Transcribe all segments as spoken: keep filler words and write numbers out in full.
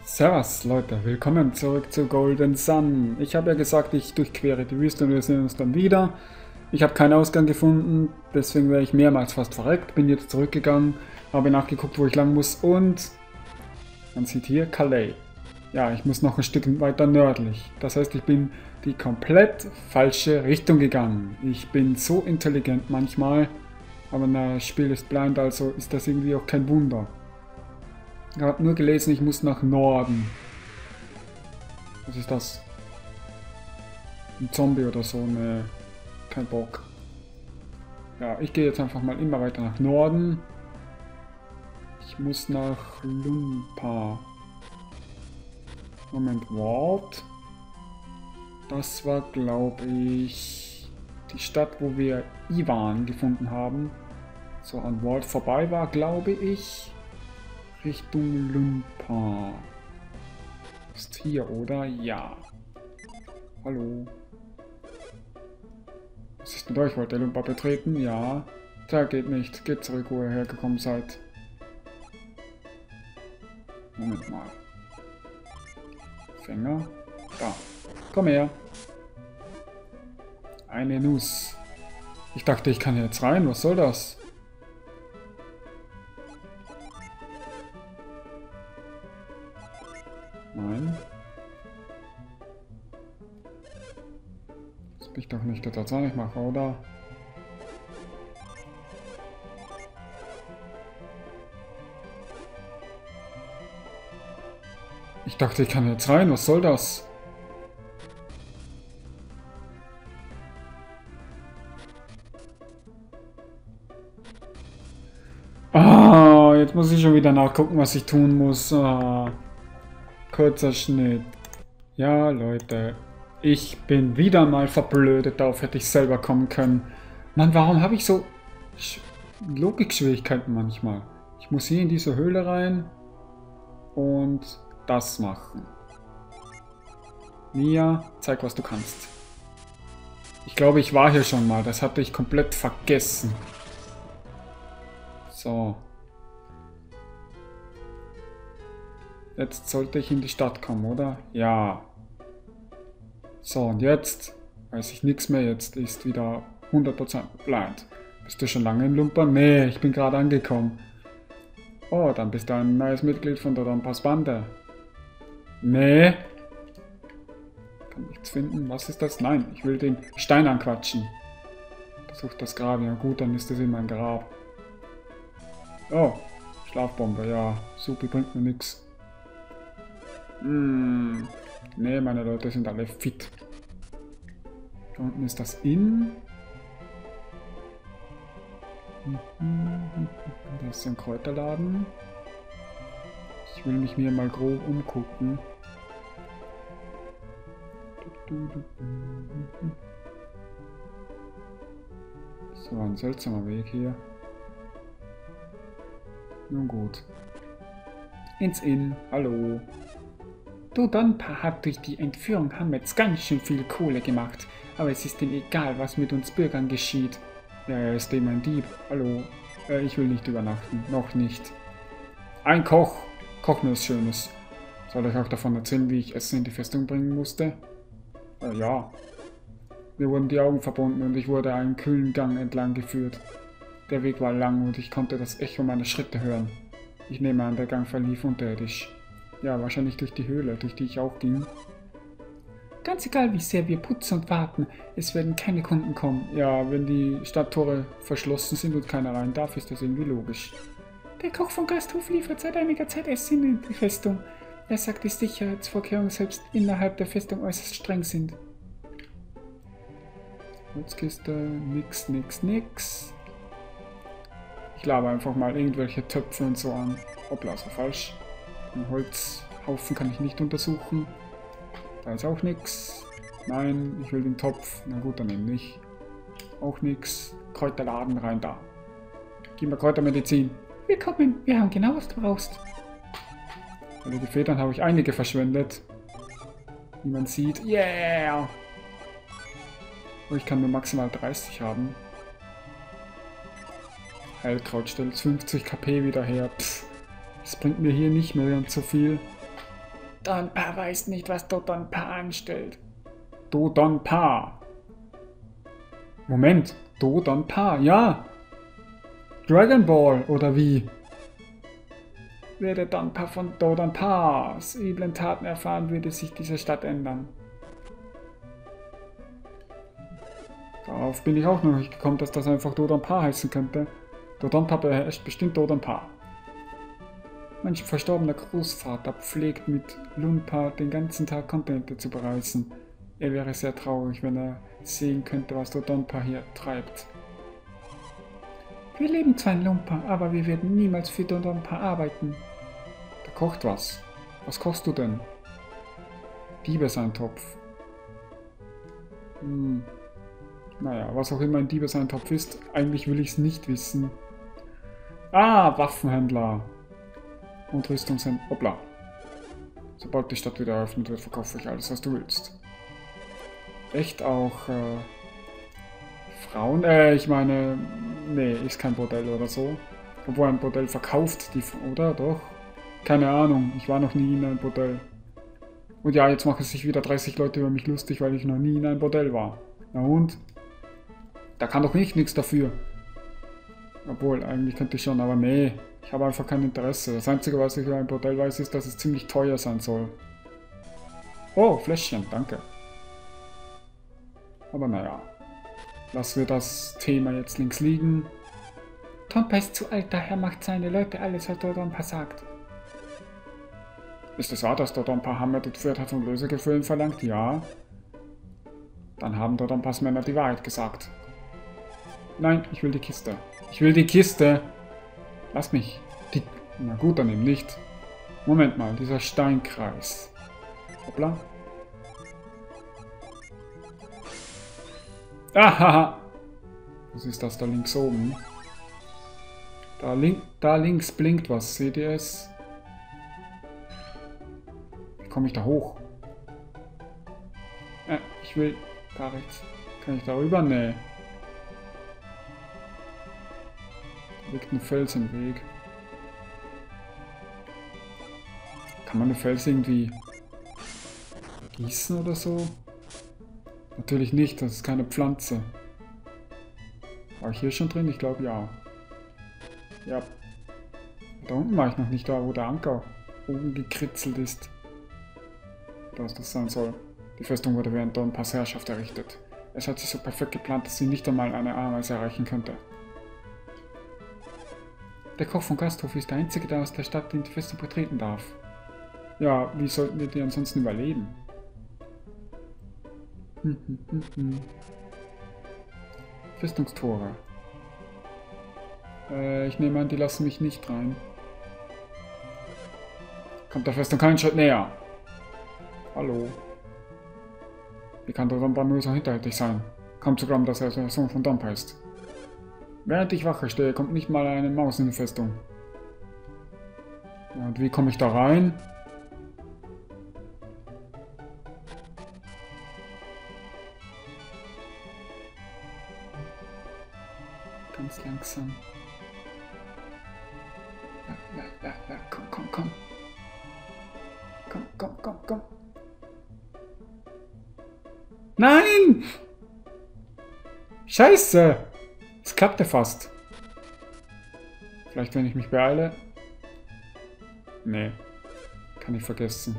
Servus Leute, willkommen zurück zu Golden Sun. Ich habe ja gesagt, ich durchquere die Wüste und wir sehen uns dann wieder. Ich habe keinen Ausgang gefunden, deswegen wäre ich mehrmals fast verreckt. Bin jetzt zurückgegangen, habe nachgeguckt, wo ich lang muss und man sieht hier Calais. Ja, ich muss noch ein Stück weiter nördlich. Das heißt, ich bin die komplett falsche Richtung gegangen. Ich bin so intelligent manchmal, aber das Spiel ist blind, also ist das irgendwie auch kein Wunder. Ich habe nur gelesen, ich muss nach Norden. Was ist das? Ein Zombie oder so? Ne, kein Bock. Ja, ich gehe jetzt einfach mal immer weiter nach Norden. Ich muss nach Lumpa. Moment, what? Das war, glaube ich, die Stadt, wo wir Ivan gefunden haben. So an Wald vorbei war, glaube ich. Richtung Lumpa. Ist hier, oder? Ja. Hallo. Was ist mit euch? Wollt ihr Lumpa betreten? Ja. Da geht nicht. Geht zurück, wo ihr hergekommen seid. Moment mal. Fänger. Da. Komm her. Eine Nuss. Ich dachte, ich kann jetzt rein. Was soll das? Nein. Das bin ich doch nicht der Tarzanmacher, oder? Ich dachte, ich kann jetzt rein. Was soll das? Ah, jetzt muss ich schon wieder nachgucken, was ich tun muss. Ah. Kurzer Schnitt. Ja, Leute. Ich bin wieder mal verblödet. Darauf hätte ich selber kommen können. Mann, warum habe ich so Sch Logikschwierigkeiten manchmal? Ich muss hier in diese Höhle rein und das machen. Mia, zeig, was du kannst. Ich glaube, ich war hier schon mal. Das hatte ich komplett vergessen. So. Jetzt sollte ich in die Stadt kommen, oder? Ja. So, und jetzt weiß ich nichts mehr. Jetzt ist wieder hundert Prozent blind. Bist du schon lange in Lumpa? Nee, ich bin gerade angekommen. Oh, dann bist du ein neues Mitglied von der Dompas Bande. Nee. Kann nichts finden. Was ist das? Nein, ich will den Stein anquatschen. Versucht das Grab. Ja gut, dann ist das immer ein Grab. Oh, Schlafbombe. Ja, Supi bringt mir nichts. Hm. Ne, meine Leute sind alle fit. Da unten ist das Inn. Da ist ein Kräuterladen. Ich will mich mir mal grob umgucken. So, ein seltsamer Weg hier. Nun gut. Ins Inn. Hallo. Du Donpa hat durch die Entführung Hamets ganz schön viel Kohle gemacht. Aber es ist ihm egal, was mit uns Bürgern geschieht. Ja, er ist eben ein Dieb. Hallo. Äh, ich will nicht übernachten. Noch nicht. Ein Koch. Koch mir was Schönes. Soll ich auch davon erzählen, wie ich Essen in die Festung bringen musste? Äh, ja. Mir wurden die Augen verbunden und ich wurde einen kühlen Gang entlang geführt. Der Weg war lang und ich konnte das Echo meiner Schritte hören. Ich nehme an, der Gang verlief unterirdisch. Ja, wahrscheinlich durch die Höhle, durch die ich auch ging. Ganz egal, wie sehr wir putzen und warten, es werden keine Kunden kommen. Ja, wenn die Stadttore verschlossen sind und keiner rein darf, ist das irgendwie logisch. Der Koch vom Gasthof liefert seit einiger Zeit Essen in die Festung. Er sagt, die Sicherheitsvorkehrungen selbst innerhalb der Festung äußerst streng sind. Holzkiste, nix, nix, nix. Ich labe einfach mal irgendwelche Töpfe und so an. Hoppla, so falsch. Den Holzhaufen kann ich nicht untersuchen. Da ist auch nichts. Nein, ich will den Topf. Na gut, dann eben nicht. Auch nichts. Kräuterladen rein da. Gib mir Kräutermedizin. Willkommen, wir haben genau, was du brauchst. Also die Federn habe ich einige verschwendet. Wie man sieht. Yeah! Oh, ich kann nur maximal dreißig haben. Heilkraut stellt fünfzig KP wieder her. Pff, das bringt mir hier nicht mehr ganz so viel. Dodonpa weiß nicht, was Dodonpa anstellt. Dodonpa. Moment, Dodonpa, ja. Dragon Ball, oder wie? Werde Donpa von Dodonpas üblen Taten erfahren, würde sich diese Stadt ändern. Darauf bin ich auch noch nicht gekommen, dass das einfach Dodonpa heißen könnte. Dodonpa beherrscht bestimmt Dodonpa. Mein verstorbener Großvater pflegt mit Lunpa den ganzen Tag Kontinente zu bereisen. Er wäre sehr traurig, wenn er sehen könnte, was Dodonpa hier treibt. Wir leben zwar in Lumpa, aber wir werden niemals für Dodonpa arbeiten. Da kocht was. Was kochst du denn? Diebeseintopf. Hm. Naja, was auch immer ein Diebeseintopf ist, eigentlich will ich es nicht wissen. Ah, Waffenhändler. Und Rüstungshändler. Hoppla. Sobald die Stadt wieder eröffnet wird, verkaufe ich alles, was du willst. Echt auch äh, Frauen? Äh, ich meine, nee, ist kein Bordell oder so. Obwohl ein Bordell verkauft die, oder? Doch? Keine Ahnung, ich war noch nie in einem Bordell. Und ja, jetzt machen sich wieder dreißig Leute über mich lustig, weil ich noch nie in einem Bordell war. Na und? Da kann doch nicht nichts dafür. Obwohl, eigentlich könnte ich schon, aber nee. Ich habe einfach kein Interesse. Das Einzige, was ich über ein Bordell weiß, ist, dass es ziemlich teuer sein soll. Oh, Fläschchen, danke. Aber naja. Lassen wir das Thema jetzt links liegen. Tompa ist zu alt, daher macht seine Leute alles, was Dodonpa sagt. Ist es wahr, dass Dodonpa Hammer die Pferd und Lösegefühlen verlangt? Ja. Dann haben Dodonpas Männer die Wahrheit gesagt. Nein, ich will die Kiste. Ich will die Kiste! Lass mich. Die... Na gut, dann eben nicht. Moment mal, dieser Steinkreis. Hoppla. Ahaha! Was ist das da links oben? Da, link, da links blinkt was. Seht ihr es? Wie komme ich da hoch? Äh, ich will... Da rechts. Kann ich da rüber? Nee. Da liegt ein Fels im Weg. Kann man den Fels irgendwie gießen oder so? Natürlich nicht, das ist keine Pflanze. War ich hier schon drin? Ich glaube ja. Ja. Da unten war ich noch nicht da, wo der Anker oben gekritzelt ist. Was das sein soll. Die Festung wurde während Donpas Herrschaft errichtet. Es hat sich so perfekt geplant, dass sie nicht einmal eine Ameise erreichen könnte. Der Koch von Gasthof ist der einzige, der aus der Stadt in die Festung betreten darf. Ja, wie sollten wir die ansonsten überleben? Hm, hm, hm, hm. Festungstore. Äh, ich nehme an, die lassen mich nicht rein. Kommt der Festung keinen Schritt näher. Hallo. Wie kann der Donpa nur so hinterhältig sein? Kaum zu glauben, dass er der Sohn von Donpa ist. Während ich Wache stehe, kommt nicht mal eine Maus in die Festung. Ja, und wie komme ich da rein? Ganz langsam. Ja, ja, ja, ja, komm, komm, komm. Komm, komm, komm, komm. Nein! Scheiße! Es klappte fast. Vielleicht, wenn ich mich beeile. Nee. Kann ich vergessen.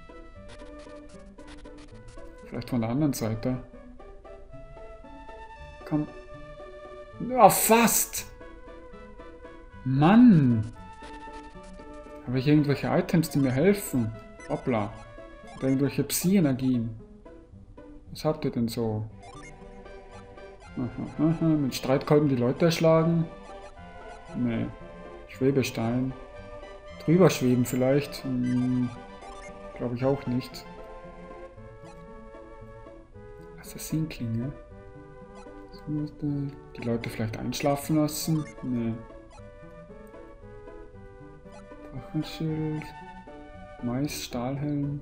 Vielleicht von der anderen Seite. Komm. Oh, fast! Mann! Habe ich irgendwelche Items, die mir helfen? Hoppla. Oder irgendwelche Psi-Energien. Was habt ihr denn so? Aha, aha. Mit Streitkolben die Leute erschlagen? Nee. Schwebestein. Drüber schweben vielleicht? Hm, glaube ich auch nicht. Assassinklinge. Die Leute vielleicht einschlafen lassen? Nee. Drachenschild. Mais, Stahlhelm.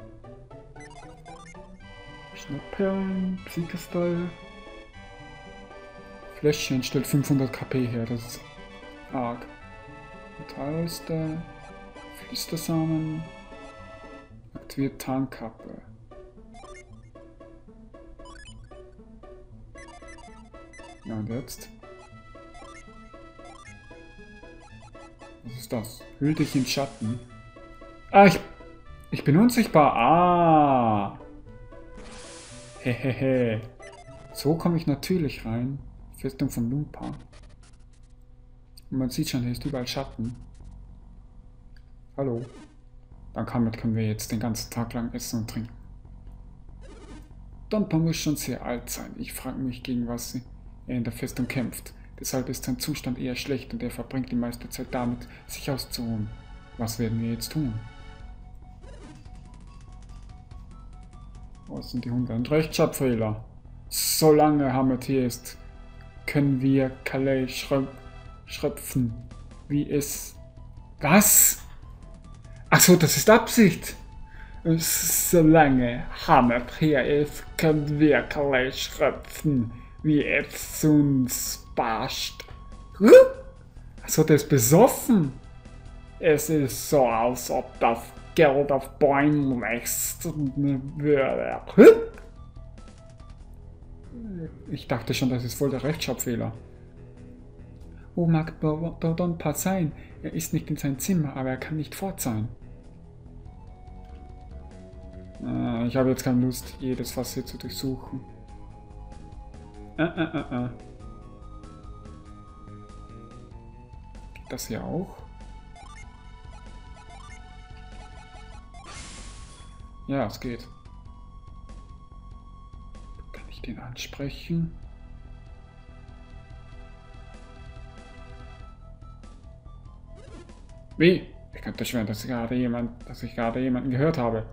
Schnappperlen, Psychestyle. Fläschchen stellt fünfhundert KP her, das ist arg. Metallster, Flüstersamen, Aktiviert Tarnkappe. Ja, und jetzt? Was ist das? Hüll dich in Schatten. Ah, ich, ich bin unsichtbar. Ah. Hehehe. So komme ich natürlich rein. Festung von Lumpa. Und man sieht schon, hier ist überall Schatten. Hallo. Dann damit können wir jetzt den ganzen Tag lang essen und trinken. Donpa muss schon sehr alt sein. Ich frage mich, gegen was er in der Festung kämpft. Deshalb ist sein Zustand eher schlecht und er verbringt die meiste Zeit damit, sich auszuruhen. Was werden wir jetzt tun? Was sind die Hunde? Ein Rechtschreibfehler. Solange Hamet hier ist, können wir Calais schröp schröpfen, wie es... Was? Achso, das ist Absicht. Solange Hamet hier ist, können wir Calais schröpfen, wie es uns passt. Achso, der ist besoffen. Es ist so, als ob das Geld auf Bäumen wächst würde. Ich dachte schon, das ist voll der Rechtschreibfehler. Wo mag Donpa sein? Er ist nicht in sein Zimmer, aber er kann nicht fort sein. Äh, ich habe jetzt keine Lust, jedes Fass hier zu durchsuchen. Äh, äh, äh, äh. Geht das hier auch? Ja, es geht. Kann ich den ansprechen? Wie? Ich könnte schwören, dass ich gerade jemand, dass ich gerade jemanden gehört habe.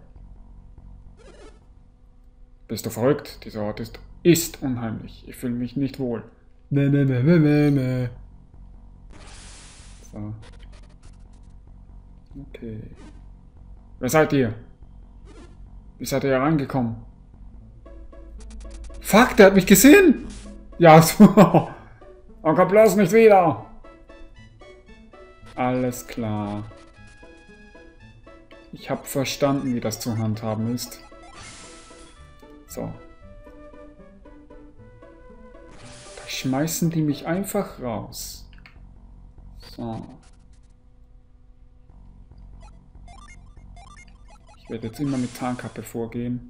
Bist du verrückt? Dieser Ort ist, ist unheimlich. Ich fühle mich nicht wohl. Ne, ne, ne, ne, ne, ne. So. Okay. Wer seid ihr? Wie seid ihr hier reingekommen? Fuck, der hat mich gesehen! Ja, so. Und komm bloß nicht wieder! Alles klar. Ich habe verstanden, wie das zu handhaben ist. So. Da schmeißen die mich einfach raus. So. Ich werde jetzt immer mit Tarnkappe vorgehen.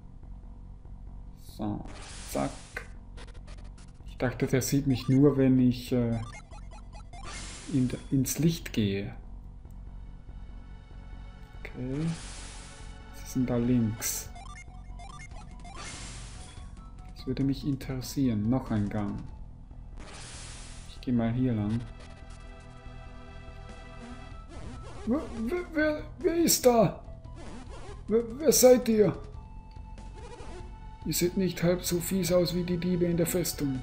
So. Zack. Ich dachte, der sieht mich nur, wenn ich äh, in, ins Licht gehe. Okay. Sie sind da links. Das würde mich interessieren. Noch ein Gang. Ich gehe mal hier lang. Wer, wer, wer ist da? Wer, wer seid ihr? Ihr seht nicht halb so fies aus wie die Diebe in der Festung.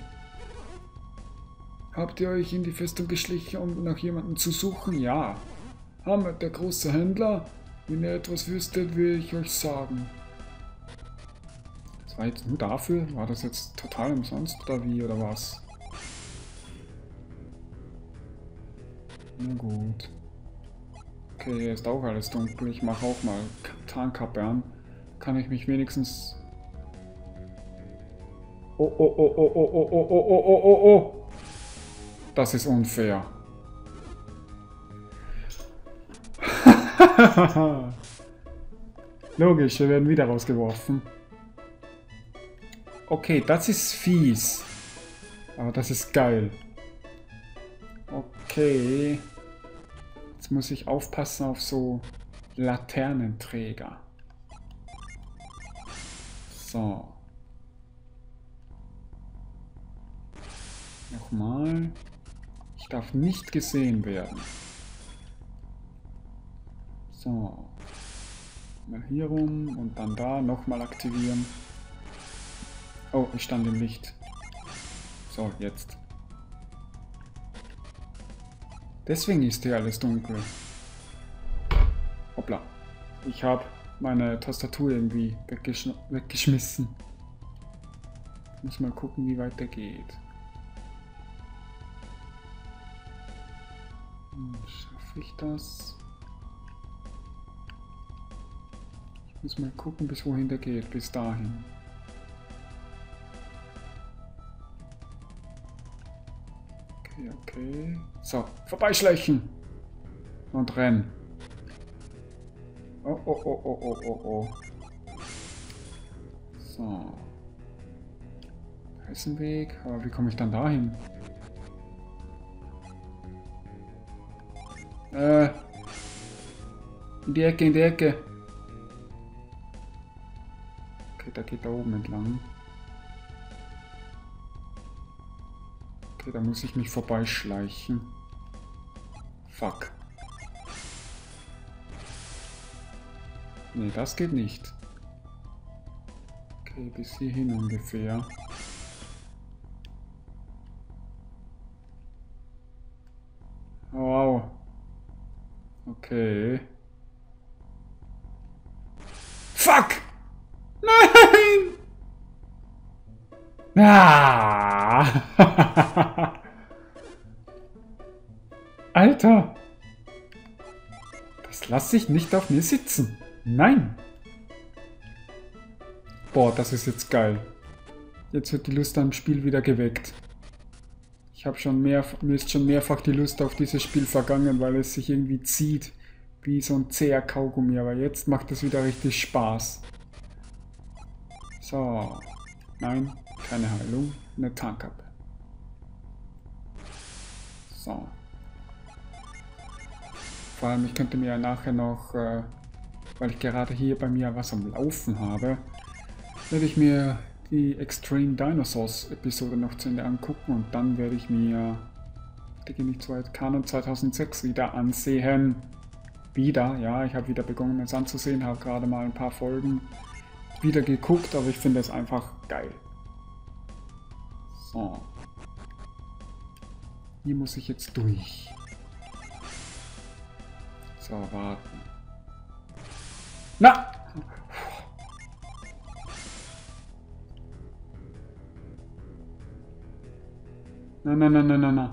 Habt ihr euch in die Festung geschlichen, um nach jemandem zu suchen? Ja. Hamet, der große Händler? Wenn ihr etwas wüsstet, will ich euch sagen. Das war jetzt nur dafür? War das jetzt total umsonst oder wie oder was? Na gut. Okay, hier ist auch alles dunkel. Ich mache auch mal Tarnkappe an. Kann ich mich wenigstens... Oh, oh, oh, oh, oh, oh, oh, oh, oh, oh, oh, oh. Das ist unfair. Logisch, wir werden wieder rausgeworfen. Okay, das ist fies. Aber das ist geil. Okay. Jetzt muss ich aufpassen auf so Laternenträger. So. Nochmal. Ich darf nicht gesehen werden. So. Mal hier rum und dann da nochmal aktivieren. Oh, ich stand im Licht. So, jetzt. Deswegen ist hier alles dunkel. Hoppla. Ich habe meine Tastatur irgendwie weggesch weggeschmissen. Ich muss mal gucken, wie weit der geht. Hm, schaffe ich das? Ich Muss mal gucken, bis wohin der geht. Bis dahin. Okay, okay. So, vorbeischleichen. Und rennen. Oh, oh, oh, oh, oh, oh, oh. So. Da ist ein Weg. Aber wie komme ich dann dahin? Äh. In die Ecke, in die Ecke. Okay, da geht da oben entlang. Okay, da muss ich mich vorbeischleichen. Fuck. Nee, das geht nicht. Okay, bis hierhin ungefähr. Wow. Okay. Fuck! Nein! Ah! Alter! Das lasse ich nicht auf mir sitzen. Nein! Boah, das ist jetzt geil. Jetzt wird die Lust am Spiel wieder geweckt. Ich habe schon mehr, mir ist schon mehrfach die Lust auf dieses Spiel vergangen, weil es sich irgendwie zieht. Wie so ein zäher Kaugummi. Aber jetzt macht es wieder richtig Spaß. So. Nein, keine Heilung. Eine Tarnkappe. So. Vor allem, ich könnte mir ja nachher noch, äh, weil ich gerade hier bei mir was am Laufen habe, werde ich mir die Extreme Dinosaurs Episode noch zu Ende angucken und dann werde ich mir, die gehe nicht zu weit, Kanon zweitausendsechs wieder ansehen. Wieder, ja, ich habe wieder begonnen es anzusehen, habe gerade mal ein paar Folgen wieder geguckt, aber ich finde es einfach geil. So. Hier muss ich jetzt durch. So, warten. Na! Na, na, na, na, na, na.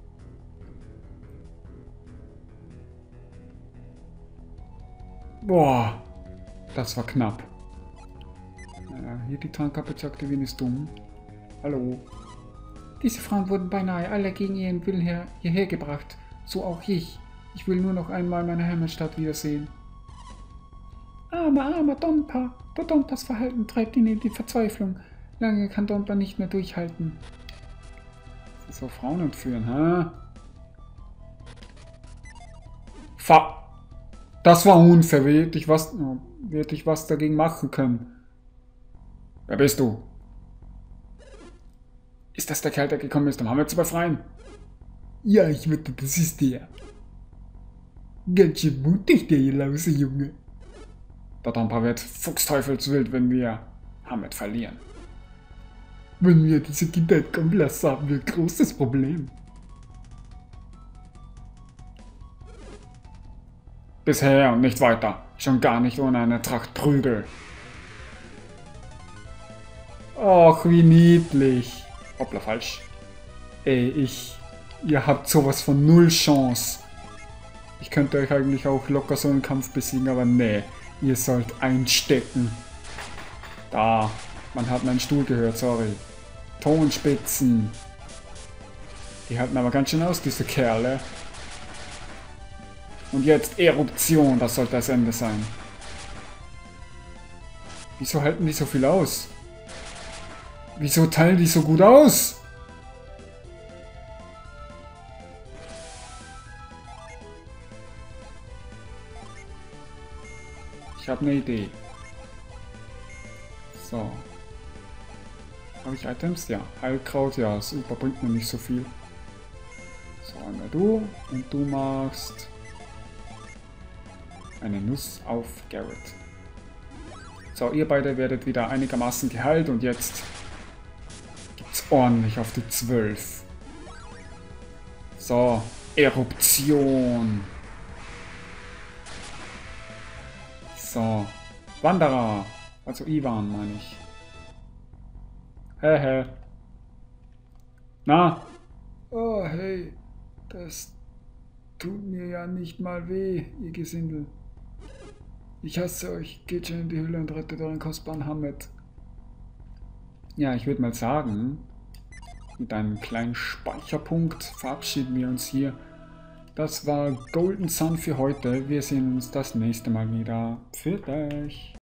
Boah, das war knapp. Ja, hier die Tarnkappe zu aktivieren ist dumm. Hallo. Diese Frauen wurden beinahe alle gegen ihren Willen her hierher gebracht. So auch ich. Ich will nur noch einmal meine Heimatstadt wiedersehen. Armer, armer Dompa. Der Dompas Verhalten treibt ihn in die Verzweiflung. Lange kann Dompa nicht mehr durchhalten. So Frauen entführen, hä? Fa Das war unfair. Wie hätte ich was, wie hätte ich was dagegen machen können? Wer bist du? Ist das der Kerl, der gekommen ist, um Hamlet zu befreien? Ja, ich wette, das ist der. Ganz schön mutig, der lause Junge. Der Dompa wird fuchsteufelswild, wenn wir Hamlet verlieren. Wenn wir diese Kindheit kommen lassen, haben wir ein großes Problem. Bisher und nicht weiter. Schon gar nicht ohne eine Tracht Prügel. Och, wie niedlich. Hoppla, falsch. Ey, ich... Ihr habt sowas von null Chance. Ich könnte euch eigentlich auch locker so einen Kampf besiegen, aber nee. Ihr sollt einstecken. Da. Man hat meinen Stuhl gehört, sorry. Tonspitzen. Die halten aber ganz schön aus, diese Kerle. Und jetzt Eruption, das sollte das Ende sein. Wieso halten die so viel aus? Wieso teilen die so gut aus? Ich habe eine Idee. So. Habe ich Items? Ja. Heilkraut, ja. Super, bringt mir nicht so viel. So, einmal du. Und du machst eine Nuss auf Garrett. So, ihr beide werdet wieder einigermaßen geheilt und jetzt gibt's ordentlich auf die zwölf. So, Eruption. So, Wanderer. Also Ivan, meine ich. Hä, hä. Na? Oh, hey. Das tut mir ja nicht mal weh, ihr Gesindel. Ich hasse euch. Geht schon in die Höhle und rettet euren kostbaren Hammet. Ja, ich würde mal sagen, mit einem kleinen Speicherpunkt verabschieden wir uns hier. Das war Golden Sun für heute. Wir sehen uns das nächste Mal wieder. Pfiat euch!